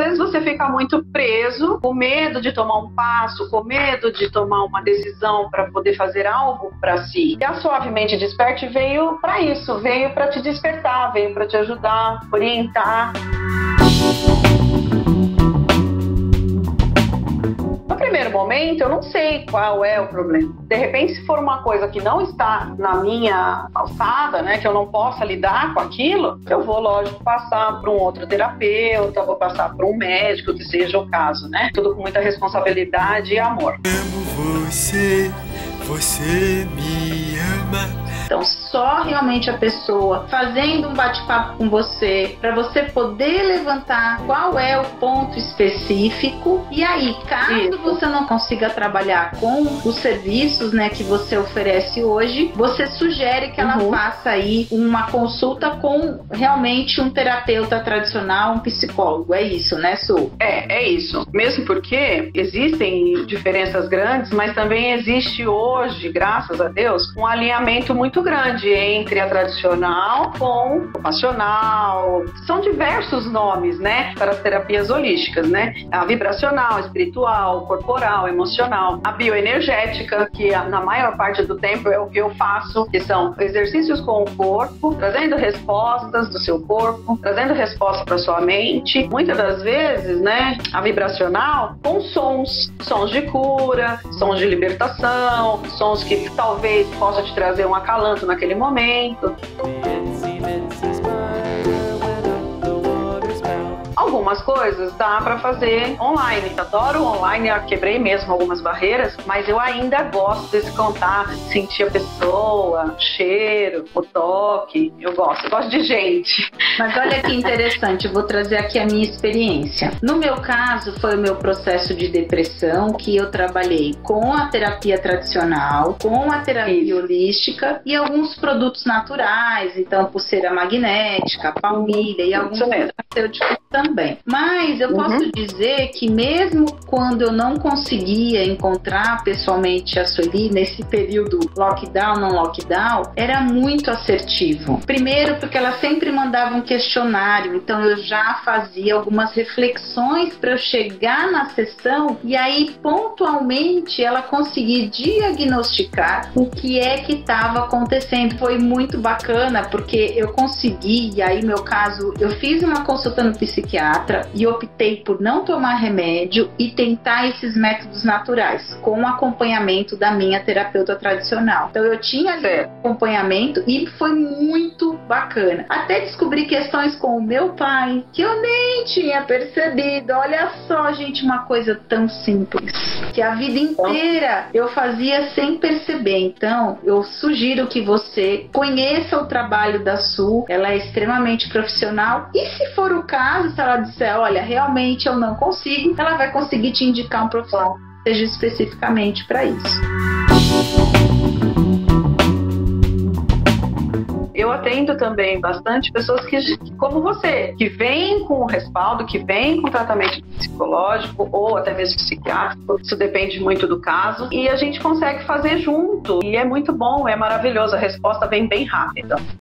vezes você fica muito preso, com medo de tomar um passo, com medo de tomar uma decisão para poder fazer algo para si. E a Suavemente Desperte veio para isso, veio para te despertar, veio para te ajudar, orientar. No primeiro momento, eu não sei qual é o problema. De repente, se for uma coisa que não está na minha alçada, né, que eu não possa lidar com aquilo, eu vou, lógico, passar para um outro terapeuta, vou passar para um médico, que seja o caso, né? Tudo com muita responsabilidade e amor. Amo você, você me ama. Então, só realmente a pessoa fazendo um bate-papo com você, para você poder levantar qual é o ponto específico. E aí, caso você não consiga trabalhar com os serviços, né, que você oferece hoje, você sugere que ela faça aí uma consulta com realmente um terapeuta tradicional, um psicólogo. É isso, né, Su? É isso. Mesmo porque existem diferenças grandes, mas também existe hoje, graças a Deus, um alinhamento muito grande entre a tradicional com o passional. São diversos nomes, né, para as terapias holísticas, né? A vibracional, espiritual, corporal, emocional, a bioenergética, que na maior parte do tempo é o que eu faço, que são exercícios com o corpo, trazendo respostas do seu corpo, trazendo respostas para sua mente. Muitas das vezes, né, a vibracional com sons de cura, sons de libertação, sons que talvez possa te trazer um acalanto naquele momento. Algumas coisas dá para fazer online. Adoro online, eu quebrei mesmo algumas barreiras, mas eu ainda gosto desse contato, sentir a pessoa, o cheiro, o toque. Eu gosto de gente. Mas olha que interessante, eu vou trazer aqui a minha experiência. No meu caso, foi o meu processo de depressão, que eu trabalhei com a terapia tradicional, com a terapia holística e alguns produtos naturais, então pulseira magnética, palmilha e alguns farmacêuticos também. Mas eu posso dizer que mesmo quando eu não conseguia encontrar pessoalmente a Sueli nesse período lockdown, não lockdown, era muito assertivo. Primeiro porque ela sempre mandava um questionário, então eu já fazia algumas reflexões para eu chegar na sessão e aí pontualmente ela conseguir diagnosticar o que é que estava acontecendo. Foi muito bacana porque eu consegui, e aí meu caso, eu fiz uma consulta no psiquiatra e optei por não tomar remédio e tentar esses métodos naturais, com o acompanhamento da minha terapeuta tradicional. Então eu tinha ali acompanhamento e foi muito bacana. Até descobri questões com o meu pai, que eu nem tinha percebido. Olha só, gente, uma coisa tão simples, que a vida inteira eu fazia sem perceber. Então, eu sugiro que você conheça o trabalho da Su, ela é extremamente profissional e se for o caso, se ela disser, olha, realmente eu não consigo, ela vai conseguir te indicar um profissional que seja especificamente para isso. Eu atendo também bastante pessoas que, como você, que vêm com o respaldo, que vêm com tratamento psicológico ou até mesmo psiquiátrico, isso depende muito do caso, e a gente consegue fazer junto, e é muito bom, é maravilhoso, a resposta vem bem rápida.